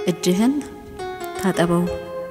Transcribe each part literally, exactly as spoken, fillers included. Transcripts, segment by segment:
እጅህን ታጠበው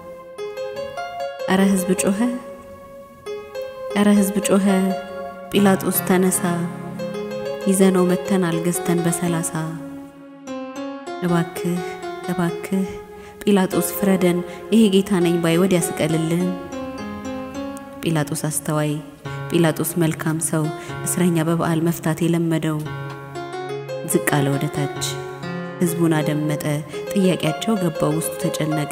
አረ ህዝብ ጮኸ አረ ህዝብ ጮኸ ጲላጦስ ተነሳ ይዘነው መተናል ገዝተን በሰላሳ እባክህ እባክህ ጲላጦስ ፍረደን ይሄ ጌታ ነኝ ባይ ወዲያ ስቀልልን ጲላጦስ አስተዋይ ጲላጦስ መልካም ሰው እስረኛ በበዓል መፍታት የለመደው ዝቅ አለ ወደ ታች ህዝቡን አደመጠ ጥያቄያቸው ገባው ውስጡ ተጨነቀ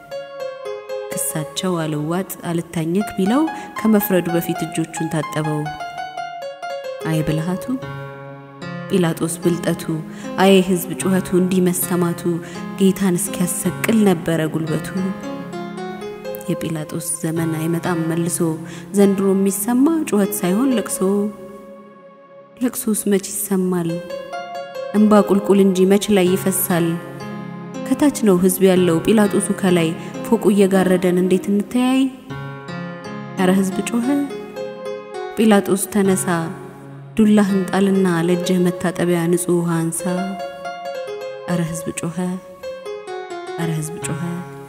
ክሳቸው አልዋጥ አልታኘክ ቢለው ከመፍረዱ በፊት እጆቹን ታጠበው አይ ብልሃቱ ጲላጦስ ብልጠቱ አይ ህዝብ ጩኸቱ እንዲመሰማቱ ጌታን እስኪያሰቅል ነበር ጉልበቱ የጲላጦስ ዘመን አይመጣም መልሶ ዘንድሮ የሚሰማ ጩኸት ሳይሆን ለቅሶ ለቅሶስ መች ይሰማል እንባ ቁልቁል እንጂ መች ላይ ይፈሳል ከታች ነው ህዝብ ያለው ጲላጦሱ ከላይ ፎቁ እየጋረደን እንዴት እንተያይ አረ ህዝብ ጮኸ ጲላጦስ ተነሳ ዱላህን ጣልና ለእጅህ መታጠቢያ ንጹህ አንሳ አረ ህዝብ ጮኸ አረ ህዝብ ጮኸ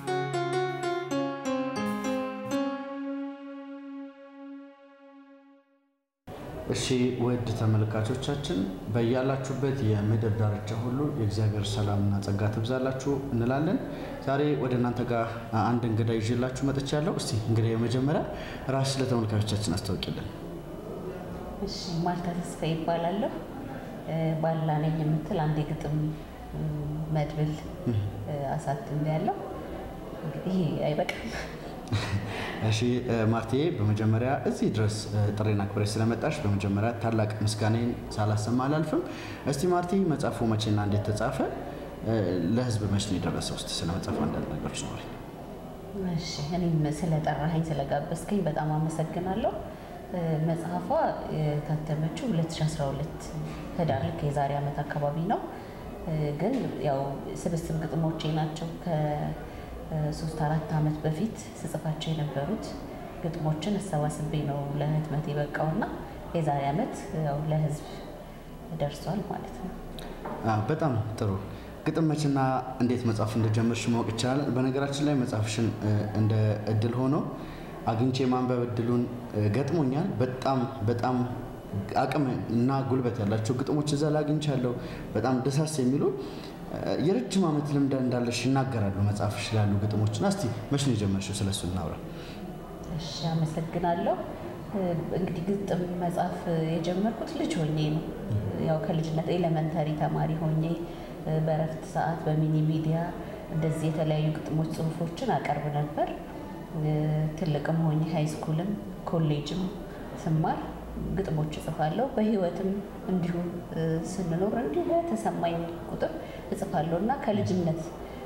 እሺ ወድ ተመልካቾቻችን በያላችሁበት የምድር ዳርቻ ሁሉ የእግዚአብሔር ሰላምና ጸጋ ትብዛላችሁ እንላለን ዛሬ ወደ እናንተ ጋር አንድ እንግዳ ይዤላችሁ መጥቻለሁ እስቲ እንግዲህ የመጀመሪያ ራስ ለተመልካቾቻችን አስተዋውቂልን እሺ ማርታ ተስፋዬ ይባላለሁ ባላ ነኝ የምትል አንድ ግጥም መድብል አሳትም ያለው እንግዲህ አይበቃም እሺ ማርቴ በመጀመሪያ እዚህ ድረስ ጥሬና ክብሬ ስለመጣሽ በመጀመሪያ ታላቅ ምስጋናን ሳላሰማ አላልፍም እስቲ ማርቴ መጻፉ መቼና እንዴት ተጻፈ ለህዝብ መቼ ነው የደረሰው እስቲ ስለመጻፉ አንዳንድ ነገሮች ነው እሺ እኔም ስለጠራኸኝ ስለጋበዝከኝ በጣም አመሰግናለሁ መጽሐፏ ታተመችው ሁለት ሺህ አስራ ሁለት ህዳር ልክ የዛሬ አመት አካባቢ ነው ግን ያው ስብስብ ግጥሞቼ ናቸው ከ3 4 አመት በፊት ስጽፋቸው የነበሩት ግጥሞችን አሰባስቤ ነው ለህትመት የበቃውና የዛሬ አመት ያው ለህዝብ ደርሷል ማለት ነው አዎ በጣም ጥሩ ግጥም መቼና እንዴት መጻፍ እንደጀመርሽ ማወቅ ይቻላል በነገራችን ላይ መጻፍሽን እንደ እድል ሆኖ አግኝቼ ማንበብ እድሉን ገጥሞኛል በጣም በጣም አቅም እና ጉልበት ያላቸው ግጥሞች እዛ ላግኝቻለሁ በጣም ደሳስ የሚሉ የረጅም አመት ልምድ እንዳለሽ ይናገራሉ መጻፍሽ ያሉ ግጥሞችና እስቲ መቼ ነው የጀመርሽው ስለሱ እናውራ እሺ አመሰግናለሁ እንግዲህ ግጥም መጻፍ የጀመርኩት ልጅ ሆኜ ነው ያው ከልጅነት ኤሌመንተሪ ተማሪ ሆኜ በረፍት ሰዓት በሚኒ ሚዲያ እንደዚህ የተለያዩ ግጥሞች ጽሁፎችን አቀርብ ነበር ትልቅም ሆኜ ሃይ ስኩልም ኮሌጅም ስማር ግጥሞች ጽፋለሁ በህይወትም እንዲሁ ስንኖር እንዲሁ ተሰማኝ ቁጥር ጽፋለሁና ከልጅነት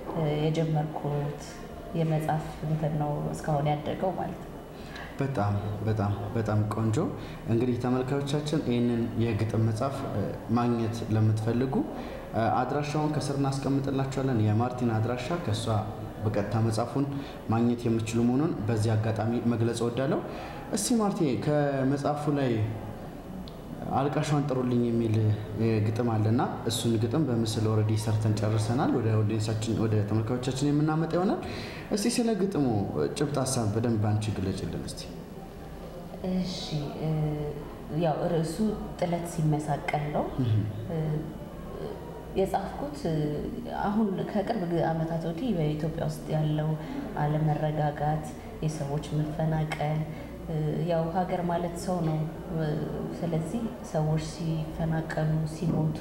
የጀመርኩት የመጻፍ እንትን ነው እስካሁን ያደገው ማለት ነው በጣም በጣም በጣም ቆንጆ እንግዲህ ተመልካቾቻችን ይሄንን የግጥም መጻፍ ማግኘት ለምትፈልጉ አድራሻውን ከስር እናስቀምጥላችኋለን የማርቲን አድራሻ ከሷ በቀጥታ መጻፉን ማግኘት የምትችሉ መሆኑን በዚህ አጋጣሚ መግለጽ ወዳለው እስቲ ማርቲ ከመጻፉ ላይ አልቃሿን ጥሩልኝ የሚል ግጥም አለና እሱን ግጥም በምስል ኦሬዲ ሰርተን ጨርሰናል ወደ ኦዲየንሳችን ወደ ተመልካቾቻችን የምናመጣ ይሆናል እስቲ ስለ ግጥሙ ጭብጥ ሐሳብ በደንብ አንቺ ግለጭልን እስቲ እሺ ያው ርዕሱ ጥለት ሲመሳቀል ነው የጻፍኩት አሁን ከቅርብ አመታት ወዲህ በኢትዮጵያ ውስጥ ያለው አለመረጋጋት የሰዎች መፈናቀል ያው ሀገር ማለት ሰው ነው ስለዚህ ሰዎች ሲፈናቀሉ ሲሞቱ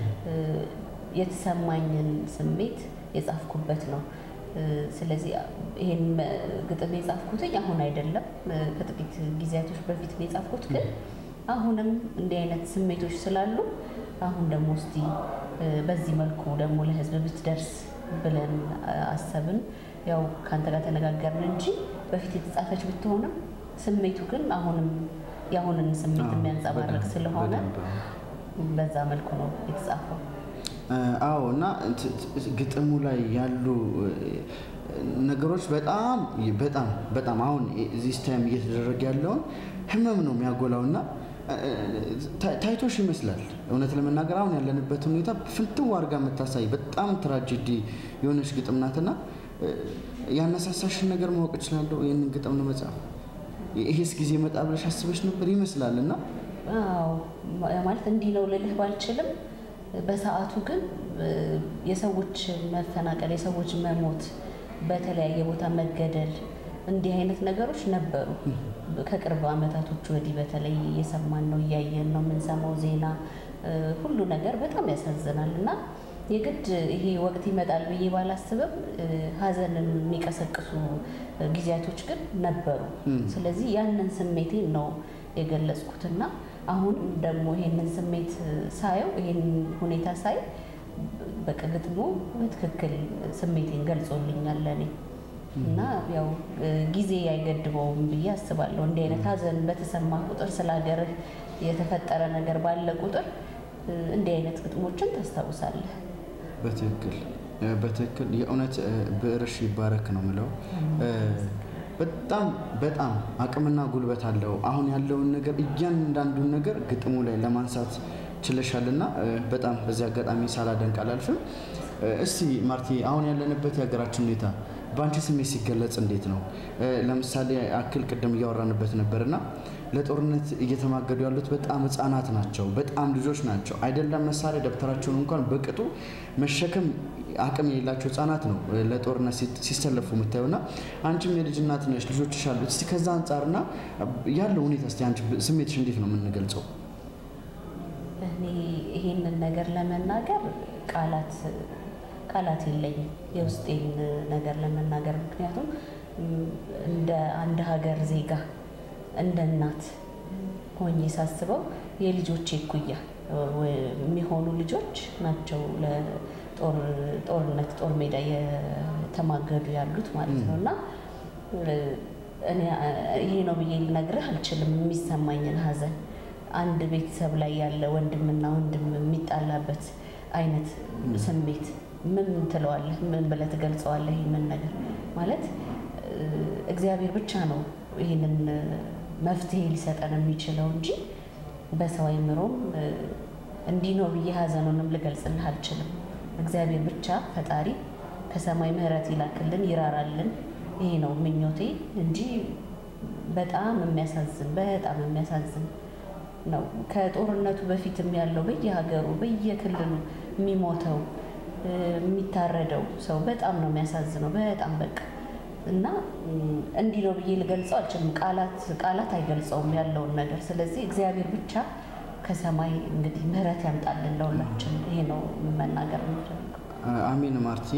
የተሰማኝን ስሜት የጻፍኩበት ነው ስለዚህ ይሄን ግጥም የጻፍኩት አሁን አይደለም ከጥቂት ጊዜያቶች በፊት ነው የጻፍኩት ግን አሁንም እንዲህ አይነት ስሜቶች ስላሉ አሁን ደግሞ እስቲ በዚህ መልኩ ደግሞ ለህዝብ ብትደርስ ብለን አሰብን ያው ካንተ ጋር ተነጋገርን እንጂ በፊት የተጻፈች ብትሆንም ስሜቱ ግን አሁንም ያሁንን ስሜት የሚያንጸባርቅ ስለሆነ በዛ መልኩ ነው የተጻፈው አዎና ግጥሙ ላይ ያሉ ነገሮች በጣም በጣም በጣም አሁን እዚህ ስታይም እየተደረገ ያለው ህመም ነው የሚያጎላውና ታይቶሽ ይመስላል እውነት ለመናገር አሁን ያለንበት ሁኔታ ፍንትው አርጋ መታሳይ በጣም ትራጀዲ የሆነች ግጥም ናትና ያነሳሳሽን ነገር ማወቅ እችላለሁ ይሄንን ግጥም ነው መጻፍ ይሄስ ጊዜ መጣ ብለሽ አስበሽ ነበር ይመስላልና አዎ ማለት እንዲህ ነው ልልህ ባልችልም በሰዓቱ ግን የሰዎች መፈናቀል የሰዎች መሞት በተለያየ ቦታ መገደል እንዲህ አይነት ነገሮች ነበሩ ከቅርብ አመታቶች ወዲህ በተለይ የሰማን ነው ያየን ነው ምን ሰማው ዜና ሁሉ ነገር በጣም ያሳዝናልና የግድ ይሄ ወቅት ይመጣል ብዬ ባላስብም ሀዘንን የሚቀሰቅሱ ጊዜያቶች ግን ነበሩ ስለዚህ ያንን ስሜቴን ነው የገለጽኩትና አሁን ደግሞ ይሄንን ስሜት ሳየው ይሄንን ሁኔታ ሳይ በቅግጥሙ በትክክል ስሜቴን ገልጾልኛል ለኔ እና ያው ጊዜ አይገድበውም ብዬ አስባለሁ እንዲህ አይነት ሀዘን በተሰማ ቁጥር ስላገርህ የተፈጠረ ነገር ባለ ቁጥር እንዲህ አይነት ግጥሞችን ታስታውሳለህ በትክክል በትክክል የእውነት ብዕርሽ ይባረክ ነው ምለው በጣም በጣም አቅምና ጉልበት አለው አሁን ያለውን ነገር እያንዳንዱን ነገር ግጥሙ ላይ ለማንሳት ችለሻልና በጣም በዚህ አጋጣሚ ሳላደንቅ አላልፍም እስቲ ማርቲ አሁን ያለንበት ያገራችን ሁኔታ ባንቺ ስሜት ሲገለጽ እንዴት ነው ለምሳሌ አክል ቀደም ያወራንበት ነበርና ለጦርነት እየተማገዱ ያሉት በጣም ህፃናት ናቸው በጣም ልጆች ናቸው አይደለም መሳሪያ ደብተራቸውን እንኳን በቅጡ መሸከም አቅም የሌላቸው ህፃናት ነው ለጦርነት ሲሰለፉ መታየውና አንቺም የልጅ እናት ነሽ ልጆችሽ አሉት እስቲ ከዛ አንፃርና ያለው ሁኔታ እስቲ አንቺ ስሜትሽ እንዴት ነው ምን ገልጸው እኔ ይሄንን ነገር ለመናገር ቃላት ቃላት የለኝም የውስጤን ነገር ለመናገር ምክንያቱም እንደ አንድ ሀገር ዜጋ እንደ እናት ሆኜ ሳስበው የልጆቼ ኩያ የሚሆኑ ልጆች ናቸው ለጦር ጦርነት ጦር ሜዳ የተማገዱ ያሉት ማለት ነውና እኔ ይሄ ነው ብዬ ልነግርህ አልችልም የሚሰማኝን ሀዘን አንድ ቤተሰብ ላይ ያለ ወንድምና ወንድም የሚጣላበት አይነት ስሜት ምን ትለዋለህ ምን ብለህ ትገልጸዋለህ ይሄንን ነገር ማለት እግዚአብሔር ብቻ ነው ይሄንን መፍትሄ ሊሰጠን የሚችለው እንጂ በሰው አይምሮም እንዲህ ነው ብዬ ሀዘኑንም ልገልጽልህ አልችልም እግዚአብሔር ብቻ ፈጣሪ ከሰማይ ምህረት ይላክልን ይራራልን ይሄ ነው ምኞቴ እንጂ በጣም የሚያሳዝን በጣም የሚያሳዝን ነው ከጦርነቱ በፊትም ያለው በየሀገሩ በየክልሉ የሚሞተው የሚታረደው ሰው በጣም ነው የሚያሳዝነው በጣም በቃ እና እንዲህ ነው ብዬ ልገልጸው አልችልም ቃላት ቃላት አይገልጸውም ያለውን ነገር ስለዚህ እግዚአብሔር ብቻ ከሰማይ እንግዲህ ምህረት ያምጣልን ለሁላችን ይሄ ነው መናገር የምፈልገው አሜን ማርቲ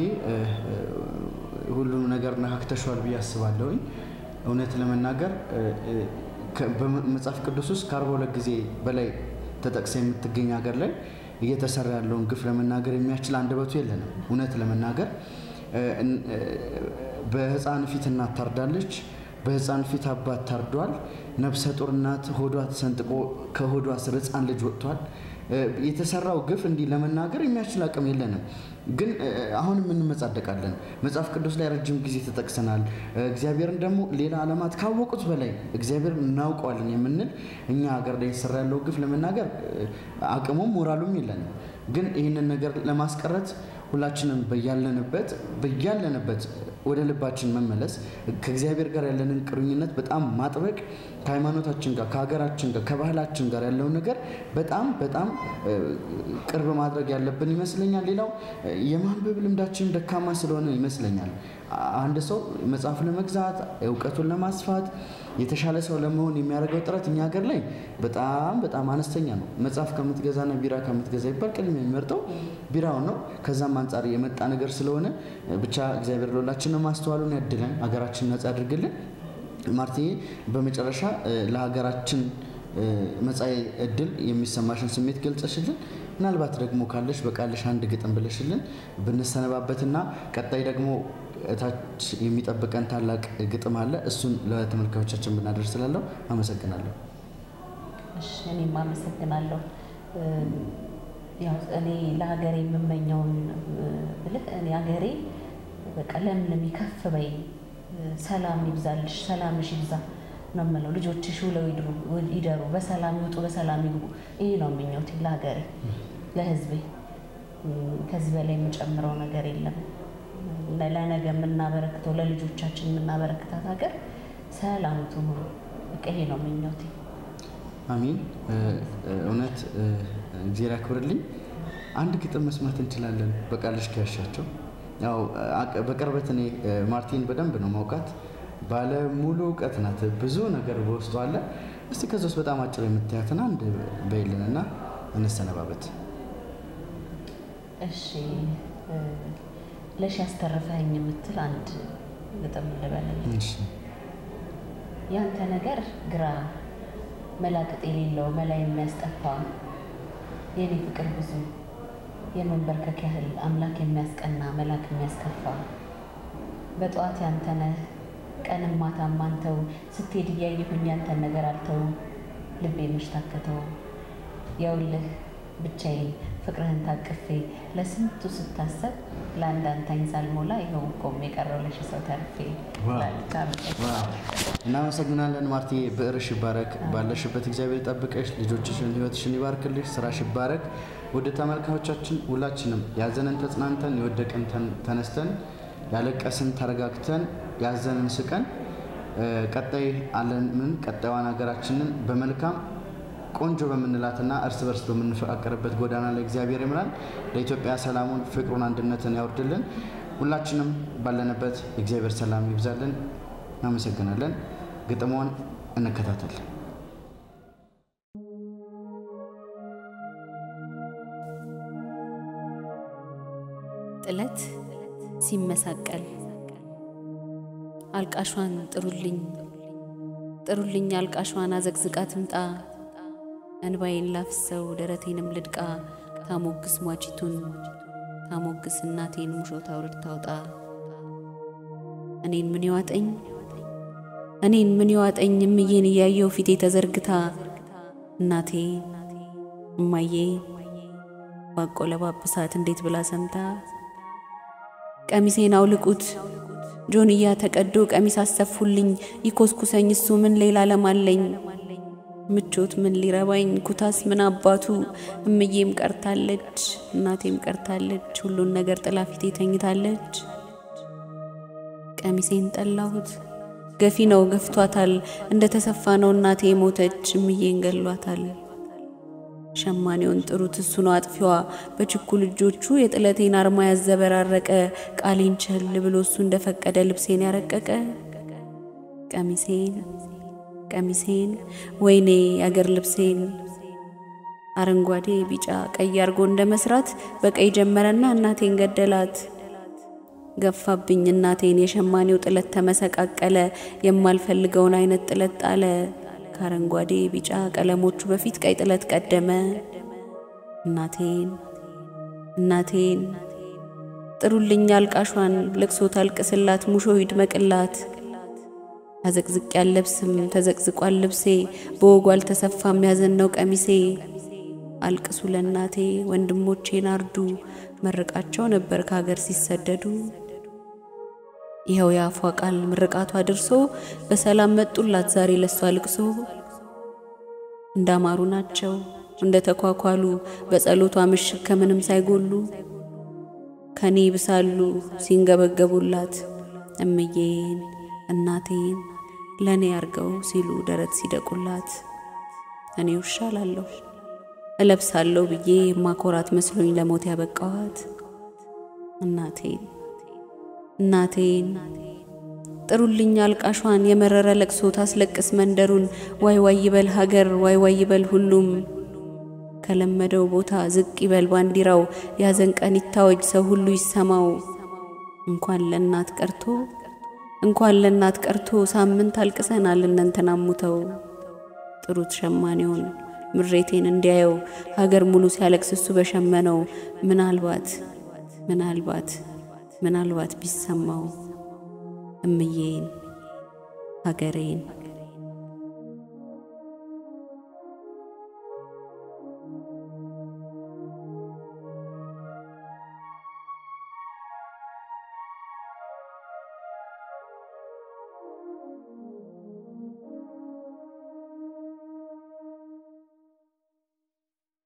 ሁሉም ነገር ነካክተሻል ብዬ አስባለሁኝ እውነት ለመናገር በመጽሐፍ ቅዱስ ውስጥ ከአርባ ሁለት ጊዜ በላይ ተጠቅሰ የምትገኝ ሀገር ላይ እየተሰራ ያለውን ግፍ ለመናገር የሚያስችል አንደበቱ የለንም እውነት ለመናገር በህፃን ፊት እናት ታርዳለች በህፃን ፊት አባት ታርዷል ነፍሰ ጡር እናት ሆዷ ተሰንጥቆ ከሆዷ ስር ህፃን ልጅ ወጥቷል የተሰራው ግፍ እንዲህ ለመናገር የሚያስችል አቅም የለንም ግን አሁን ምን መጻደቃለን መጽሐፍ ቅዱስ ላይ ረጅም ጊዜ ተጠቅሰናል እግዚአብሔርን ደግሞ ሌላ ዓለማት ካወቁት በላይ እግዚአብሔር እናውቀዋለን የምንል እኛ ሀገር ላይ ተሰራ ያለው ግፍ ለመናገር አቅሙም ሞራሉም የለንም ግን ይሄንን ነገር ለማስቀረት ሁላችንም በያለንበት በያለንበት ወደ ልባችን መመለስ ከእግዚአብሔር ጋር ያለንን ቅርኝነት በጣም ማጥበቅ ከሃይማኖታችን ጋር ከሀገራችን ጋር ከባህላችን ጋር ያለው ነገር በጣም በጣም ቅርብ ማድረግ ያለብን ይመስለኛል ሌላው የማንበብ ልምዳችን ደካማ ስለሆነ ይመስለኛል አንድ ሰው መጽሐፍ ለመግዛት ዕውቀቱን ለማስፋት የተሻለ ሰው ለመሆን የሚያደርገው ጥረት እኛ ሀገር ላይ በጣም በጣም አነስተኛ ነው መጽሐፍ ከምትገዛና ቢራ ከምትገዛ ይባል ቅድም የሚመርጠው ቢራው ነው ከዛም አንፃር የመጣ ነገር ስለሆነ ብቻ እግዚአብሔር ለሁላችንም ማስተዋሉን ያድለን ሀገራችንን ነጻ ያድርግልን ማርቲ በመጨረሻ ለሀገራችን መጻኢ እድል የሚሰማሽን ስሜት ገልጸሽልን ምናልባት ደግሞ ካለሽ በቃልሽ አንድ ግጥም ብለሽልን ብንሰነባበትና ቀጣይ ደግሞ እታች የሚጠብቀን ታላቅ ግጥም አለ እሱን ለተመልካቾቻችን ብናደርስላለው አመሰግናለሁ እሺ እኔም አመሰግናለሁ ያው እኔ ለሀገሬ የምመኘውን ብልህ እኔ ሀገሬ በቃ ለምለም ይከፍ በይ ሰላም ይብዛልሽ ሰላምሽ ይብዛ ነው የምለው ልጆችሽ ውለው ይድሩ ይደሩ በሰላም ይውጡ በሰላም ይግቡ ይሄ ነው ምኞቴ ለሀገሬ ለህዝቤ ከዚህ በላይ የምጨምረው ነገር የለም ለነገ የምናበረክተው ለልጆቻችን የምናበረክታት ሀገር ሰላም ትሁን ይሄ ነው ምኞቴ አሜን እውነት እግዚአብሔር ያክብርልኝ አንድ ግጥም መስማት እንችላለን በቃልሽ ከያሻቸው ያው በቅርበት እኔ ማርቲን በደንብ ነው ማውቃት ባለ ሙሉ ዕውቀት ናት ብዙ ነገር በውስጡ አለ እስቲ ከዛስ በጣም አጭር የምትያትና አንድ በይልንና እንሰነባበት እሺ ለሽ ያስተረፈኝ የምትል አንድ ግጥም ልበልልኝ እሺ ያንተ ነገር ግራ መላቅጥ የሌለው መላይ የሚያስጠፋ የኔ ፍቅር ብዙ የመንበርከክ ያህል አምላክ የሚያስቀና መላክ የሚያስከፋ በጧት ያንተነ ቀንም ማታም አንተው ስትሄድ ያየሁኝ ያንተ ነገር አልተው ልቤ ምሽታከተው ያውልህ ብቻዬን ፍቅርህን ታቅፌ ለስንቱ ስታሰብ ለአንድ አንተኝ ሳልሞላ ይኸው ቆሜ ቀረው ለሽ ሰው ተርፌ እናመሰግናለን ማርቲ በእርሽ ይባረክ ባለሽበት እግዚአብሔር ይጠብቅሽ ልጆችሽን ህይወትሽን ይባርክልሽ ስራሽ ይባረክ ወደ ተመልካቾቻችን ሁላችንም ያዘነን ተጽናንተን የወደቀን ተነስተን ያለቀስን ተረጋግተን ያዘነን ስቀን ቀጣይ አለን ምን ቀጣዩን ሀገራችንን በመልካም ቆንጆ በመንላትና እርስ በርስ በመንፈቃቀርበት ጎዳና ላይ እግዚአብሔር ይምራን ለኢትዮጵያ ሰላሙን ፍቅሩን አንድነትን ያወርድልን ሁላችንም ባለንበት እግዚአብሔር ሰላም ይብዛልን እናመሰግናለን ግጥሞን እንከታተል ጥለት ሲመሳቀል አልቃሿን ጥሩልኝ ጥሩልኝ አልቃሿን አዘግዝቃት ምጣ እንባዬን ላፍሰው ደረቴንም ልድቃ ታሞግስ ሟቺቱን ታሞግስ እናቴን ሙሾ ታውርድ ታውጣ እኔን ምን ይዋጠኝ እኔን ምን ይዋጠኝ እምዬን ያየው ፊቴ ተዘርግታ እናቴ እማዬ ባቆለባብሳት እንዴት ብላ ሰምታ ቀሚሴን አውልቁት ጆንያ ተቀዶ ቀሚስ አሰፉልኝ ይኮስኩሰኝ እሱ ምን ሌላ ለማለኝ ምቾት ምን ሊረባኝ ኩታስ ምን አባቱ እምዬም ቀርታለች እናቴም ቀርታለች ሁሉን ነገር ጥላፊቴ ተኝታለች ቀሚሴን ጠላሁት ገፊ ነው ገፍቷታል እንደ ተሰፋ ነው እናቴ ሞተች እምዬን ገሏታል ሸማኔውን ጥሩት እሱ ነው አጥፊዋ በችኩል እጆቹ የጥለቴን አርማ ያዘበራረቀ ቃሌን ቸል ብሎ እሱ እንደፈቀደ ልብሴን ያረቀቀ ቀሚሴን ቀሚሴን ወይኔ ያገር ልብሴን አረንጓዴ ቢጫ ቀይ አርጎ እንደመስራት በቀይ ጀመረና እናቴን ገደላት ገፋብኝ እናቴን የሸማኔው ጥለት ተመሰቃቀለ የማልፈልገውን አይነት ጥለት ጣለ ካረንጓዴ ቢጫ ቀለሞቹ በፊት ቀይ ጥለት ቀደመ እናቴን እናቴን ጥሩልኝ አልቃሿን ለቅሶ ታልቅስላት ሙሾ ይድመቅላት አዘቅዝቅ ያለብስም ተዘቅዝቋል ልብሴ በወጉ አልተሰፋም ያዘነው ቀሚሴ አልቅሱ ለናቴ ወንድሞቼን አርዱ መርቃቸው ነበር ከሀገር ሲሰደዱ ይሄው ያፏ ቃል ምርቃቷ ደርሶ በሰላም መጡላት ዛሬ ለሷ ልቅሶ እንዳማሩ ናቸው እንደ ተኳኳሉ በጸሎቷ ምሽክ ከምንም ሳይጎሉ ከኔ ይብሳሉ ሲንገበገቡላት እምዬን እናቴን ለኔ አርገው ሲሉ ደረት ሲደቁላት እኔ ውሻላለሁ እለብሳለሁ ብዬ ማኮራት መስሎኝ ለሞት ያበቃዋት እናቴን እናቴን ጥሩልኝ አልቃሿን የመረረ ለቅሶ ታስለቅስ መንደሩን ዋይ ዋይ ይበል ሀገር ዋይ ዋይ ይበል ሁሉም ከለመደው ቦታ ዝቅ ይበል ባንዲራው ያዘን ቀን ይታወጅ ሰው ሁሉ ይሰማው እንኳን ለናት ቀርቶ እንኳን ለናት ቀርቶ ሳምንት አልቅሰናል እነንተናሙተው ጥሩት ሸማኔውን ምሬቴን እንዲያየው ሀገር ሙሉ ሲያለቅስሱ በሸመነው ምናልባት ምናልባት ምናልባት ቢሰማው እምዬን ሀገሬን